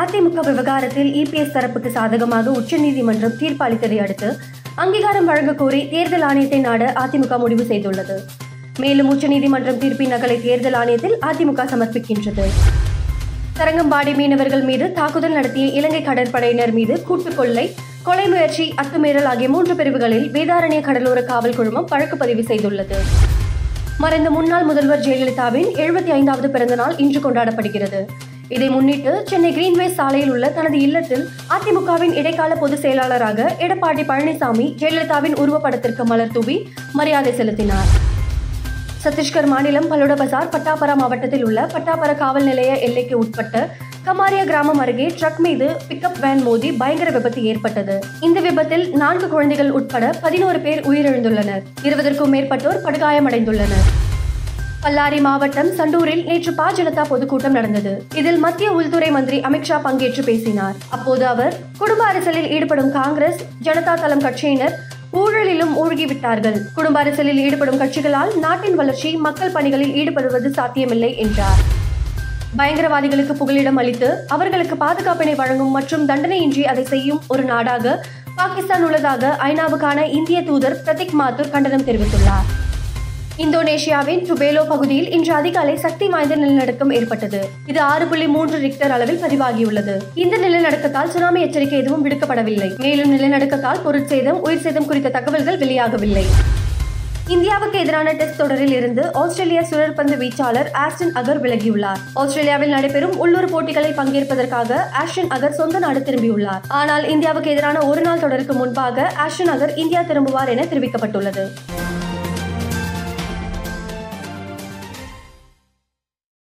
அதிமுக விவகாரத்தில் இபிஎஸ் தரப்புக்கு சாதகமாக உச்சநீதிமன்றம் தீர்ப்பு அளித்ததை அடுத்து அங்கீகாரம் வழங்க கோரி தேர்தல் ஆணையத்தை நாட அதிமுக முடிவு செய்துள்ளது. மேலும் உச்சநீதிமன்றம் தீர்ப்பின் நகலை தேர்தல் ஆணையத்தில் அதிமுக சமர்ப்பிக்கின்றது. தரங்கம்பாடி மீனவர்கள் மீது தாக்குதல் நடத்திய இலங்கை கடற்படையினர் மீது கூட்டுக் கொள்ளை, கொலை முயற்சி, அத்துமீறல் ஆகிய 3 பிரிவுகளில் வேதாரண்ய கடலோர காவல் குழுமம் வழக்கு பதிவு செய்துள்ளது. மறைந்த முன்னாள் முதல்வர் ஜெயலலிதாவின் 75வது பிறந்த நாள் இன்று கொண்டாடப்படுகிறது. இதை முன்னிட்டு சென்னை கிரீன்வேஸ் சாலையில் உள்ள தனது இல்லத்தில் அதிமுகவின் இடைக்கால பொதுச் செயலாளராக எடப்பாடி பழனிசாமி ஜெயலலிதாவின் உருவப்படத்திற்கு மலர் தூவி மரியாதை செலுத்தினார். சத்தீஸ்கர் மாநிலம் பலோடா பசார் பட்டாபரா மாவட்டத்தில் உள்ள பட்டாபரா காவல் நிலைய எல்லைக்கு உட்பட்ட கமாரியா கிராமம் அருகே ட்ரக் மீது பிக்கப் வேன் மோதி பயங்கர விபத்து ஏற்பட்டது. இந்த விபத்தில் 4 குழந்தைகள் உட்பட 11 பேர் உயிரிழந்துள்ளனர். 20க்கும் மேற்பட்டோர் படுகாயமடைந்துள்ளனர். பல்லாரி மாவட்டம் சண்டூரில் நேற்று ஜனதா பொதுக்கூட்டம் நடந்தது. இதில் மத்திய உள்துறை மந்திரி அமித்ஷா பங்கேற்று பேசினார். அப்போது அவர் குடும்ப அரசியலில் ஈடுபடும் காங்கிரஸ், ஜனதா தளம் கட்சியினர் ஊழலிலும் மூழ்கிவிட்டார்கள். குடும்ப அரசியலில் ஈடுபடும் கட்சிகளால் நாட்டின் வளர்ச்சி, மக்கள் பணிகளில் ஈடுபடுவது சாத்தியமில்லை என்றார். பயங்கரவாதிகளுக்கு புகலிடம் அளித்து அவர்களுக்கு பாதுகாப்பினை வழங்கும் மற்றும் தண்டனையின்றி அதை செய்யும் ஒரு நாடாக பாகிஸ்தான் உள்ளதாக ஐநாவுக்கான இந்திய தூதர் பிரதீக் மாத்தூர் கண்டனம் தெரிவித்துள்ளார். இந்தோனேஷியாவின் டுபேலோ பகுதியில் இன்று அதிகாலை சக்தி வாய்ந்த நிலநடுக்கம் ஏற்பட்டது. இது 6.3 ரிக்டர் அளவில் பதிவாகியுள்ளது. இந்த நிலநடுக்கத்தால் சுனாமி எச்சரிக்கை எதுவும் விடுக்கப்படவில்லை. மேலும் நிலநடுக்கத்தால் பொருட்சேதம், உயிர் சேதம் குறித்த தகவல்கள் வெளியாகவில்லை. இந்தியாவுக்கு எதிரான டெஸ்ட் தொடரில் இருந்து ஆஸ்திரேலிய சுழற்பந்து வீச்சாளர் ஆஸ்டன் அகர் விலகியுள்ளார். ஆஸ்திரேலியாவில் நடைபெறும் உள்ளூர் போட்டிகளில் பங்கேற்பதற்காக ஆஸ்டன் அகர் சொந்த நாடு திரும்பியுள்ளார். ஆனால் இந்தியாவுக்கு எதிரான ஒருநாள் தொடருக்கு முன்பாக ஆஸ்டன் அகர் இந்தியா திரும்புவார் என தெரிவிக்கப்பட்டுள்ளது.